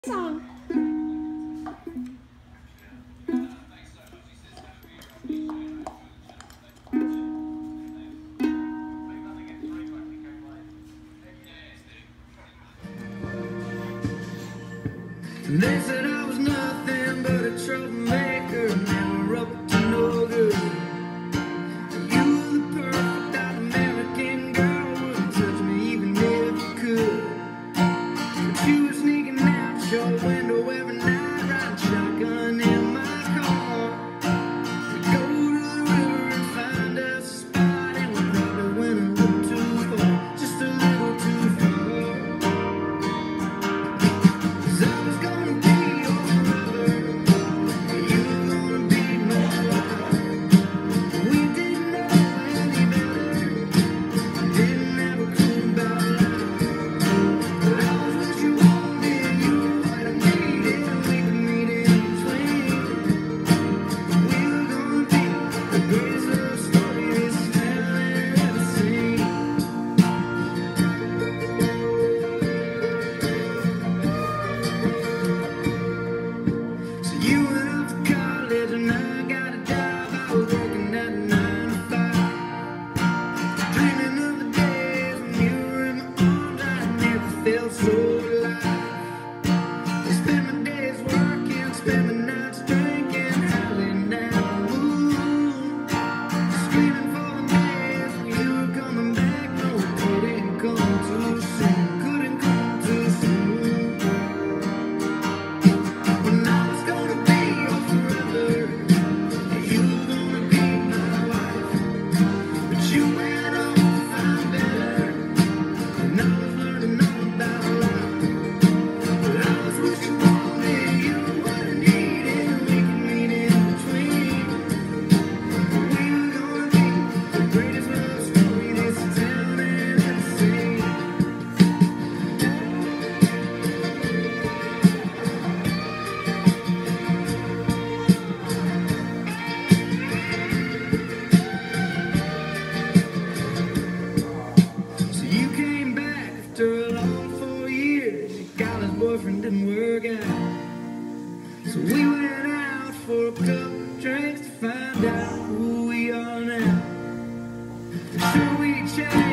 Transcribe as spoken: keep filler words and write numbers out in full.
song. They said I was nothing but a troublemaker, never up to no good. You were the perfect American girl, wouldn't touch me even if you could. But you were sneaking out your window every night, riding shotgun in my car. We go to the river and find us a spot, and we probably went a little too far, just a little too far. 'Cause I was gonna be your brother, and you were gonna be my wife. We didn't know any better, didn't have a clue about life. But I was what you wanted, you were what I needed, we could meet in between. We were gonna be the greatest love story this town had ever seen. So you went off to college and I got a job. I was working at nine to five, dreaming of the days when you were in my arms. I never felt so alive. I spent my days working, spent my nights drinking, howling at the moon, screaming for the days when you were coming back. No, it couldn't come too soon, couldn't come too soon. When I was gonna be your forever, and you were gonna be my wife. But you went on to find better, and I was learning all about life. But I was what you wanted, you were what I needed, we could meet in between. We were gonna be the greatest love story this town had ever seen. So you came back after a long four years. Your college boyfriend didn't work out. So we went out for a couple drinks to find out who we are now. Sure, we changed.